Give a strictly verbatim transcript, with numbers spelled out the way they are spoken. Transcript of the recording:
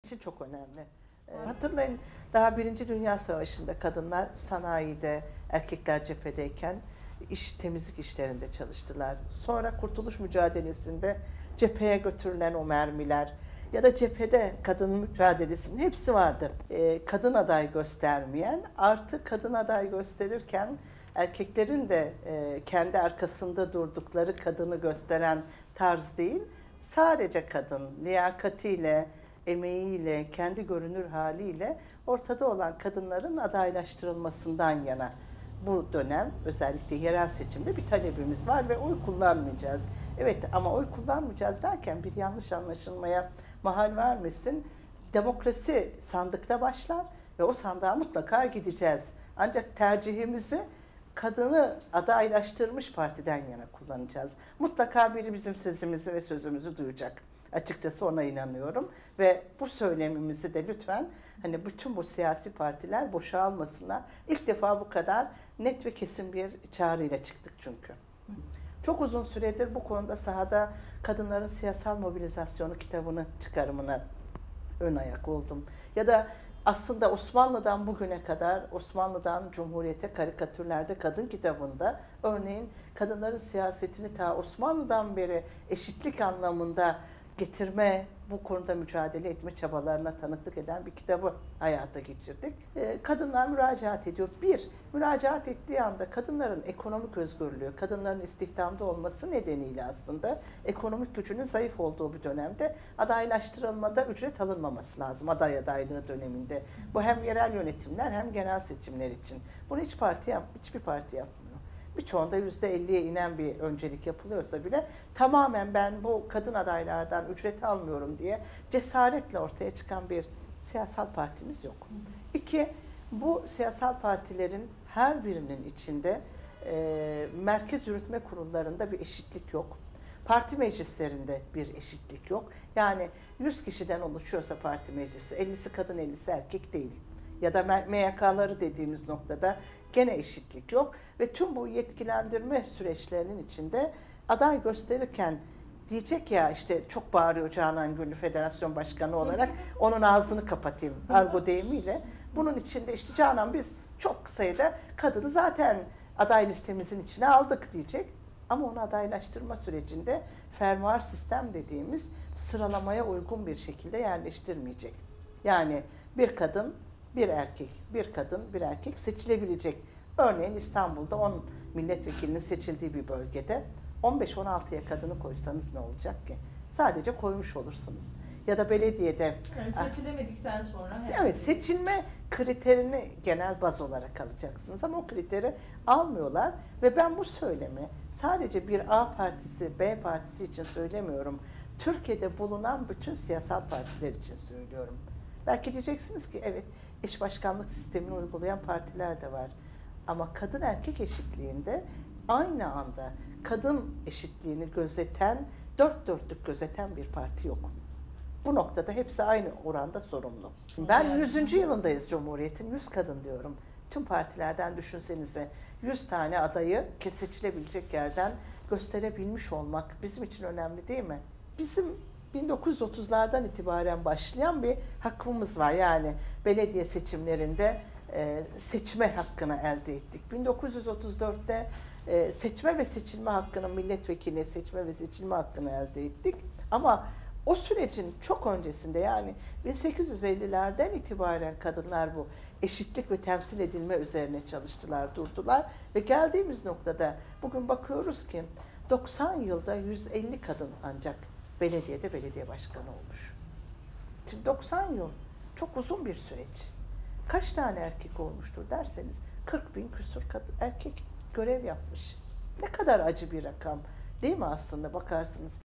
için çok önemli. Ee, hatırlayın, daha Birinci Dünya Savaşı'nda kadınlar sanayide, erkekler cephedeyken iş temizlik işlerinde çalıştılar. Sonra Kurtuluş mücadelesinde cepheye götürülen o mermiler ya da cephede kadın mücadelesinin hepsi vardı. Ee, kadın aday göstermeyen, artı kadın aday gösterirken erkeklerin de e, kendi arkasında durdukları kadını gösteren tarz değil, sadece kadın liyakatiyle, emeğiyle, kendi görünür haliyle ortada olan kadınların adaylaştırılmasından yana bu dönem özellikle yerel seçimde bir talebimiz var ve oy kullanmayacağız. Evet, ama oy kullanmayacağız derken bir yanlış anlaşılmaya mahal vermesin. Demokrasi sandıkta başlar ve o sandığa mutlaka gideceğiz. Ancak tercihimizi kadını adaylaştırmış partiden yana kullanacağız. Mutlaka biri bizim sözümüzü ve sözümüzü duyacak. Açıkçası ona inanıyorum ve bu söylemimizi de lütfen hani bütün bu siyasi partiler boşa almasınlar. İlk defa bu kadar net ve kesin bir çağrıyla çıktık çünkü. Çok uzun süredir bu konuda sahada kadınların siyasal mobilizasyonu kitabını çıkarımına ön ayak oldum. Ya da aslında Osmanlı'dan bugüne kadar, Osmanlı'dan Cumhuriyet'e karikatürlerde kadın kitabında örneğin kadınların siyasetini ta Osmanlı'dan beri eşitlik anlamında getirme, bu konuda mücadele etme çabalarına tanıklık eden bir kitabı hayata geçirdik. Kadınlar müracaat ediyor. Bir, müracaat ettiği anda kadınların ekonomik özgürlüğü, kadınların istihdamda olması nedeniyle aslında ekonomik gücünün zayıf olduğu bir dönemde adaylaştırılmada ücret alınmaması lazım aday adaylığı döneminde. Bu hem yerel yönetimler hem genel seçimler için. Bunu hiç parti yap, hiçbir parti yapmıyor. Birçoğunda yüzde elliye inen bir öncelik yapılıyorsa bile tamamen ben bu kadın adaylardan ücret almıyorum diye cesaretle ortaya çıkan bir siyasal partimiz yok. İki, bu siyasal partilerin her birinin içinde e, merkez yürütme kurullarında bir eşitlik yok. Parti meclislerinde bir eşitlik yok. Yani yüz kişiden oluşuyorsa parti meclisi, ellisi kadın ellisi erkek değil. Ya da M Y K'ları dediğimiz noktada gene eşitlik yok. Ve tüm bu yetkilendirme süreçlerinin içinde aday gösterirken diyecek ya işte çok bağırıyor Canan Gönül Federasyon Başkanı olarak onun ağzını kapatayım argo deyimiyle. Bunun içinde işte Canan biz çok sayıda kadını zaten aday listemizin içine aldık diyecek. Ama onu adaylaştırma sürecinde fermuar sistem dediğimiz sıralamaya uygun bir şekilde yerleştirmeyecek. Yani bir kadın, bir erkek, bir kadın, bir erkek seçilebilecek. Örneğin İstanbul'da on milletvekilinin seçildiği bir bölgede on beş on altıya kadını koysanız ne olacak ki? Sadece koymuş olursunuz. Ya da belediyede... Yani seçilemedikten sonra... Evet, seçilme kriterini genel baz olarak alacaksınız ama o kriteri almıyorlar ve ben bu söylemi sadece bir A partisi, B partisi için söylemiyorum. Türkiye'de bulunan bütün siyasal partiler için söylüyorum. Belki diyeceksiniz ki evet, eş başkanlık sistemini uygulayan partiler de var. Ama kadın erkek eşitliğinde aynı anda kadın eşitliğini gözeten, dört dörtlük gözeten bir parti yok. Bu noktada hepsi aynı oranda sorumlu. Ben yüzüncü yılındayız Cumhuriyet'in, yüz kadın diyorum. Tüm partilerden düşünsenize yüz tane adayı ki seçilebilecek yerden gösterebilmiş olmak bizim için önemli değil mi? Bizim bin dokuz yüz otuzlardan itibaren başlayan bir hakkımız var. Yani belediye seçimlerinde e, seçme hakkını elde ettik. bin dokuz yüz otuz dörtte e, seçme ve seçilme hakkını, milletvekili seçme ve seçilme hakkını elde ettik. Ama o sürecin çok öncesinde yani bin sekiz yüz ellilerden itibaren kadınlar bu eşitlik ve temsil edilme üzerine çalıştılar, durdular ve geldiğimiz noktada bugün bakıyoruz ki doksan yılda yüz elli kadın ancak belediyede belediye başkanı olmuş. Şimdi doksan yıl çok uzun bir süreç. Kaç tane erkek olmuştur derseniz kırk bin küsur kadın, erkek görev yapmış. Ne kadar acı bir rakam değil mi aslında bakarsınız.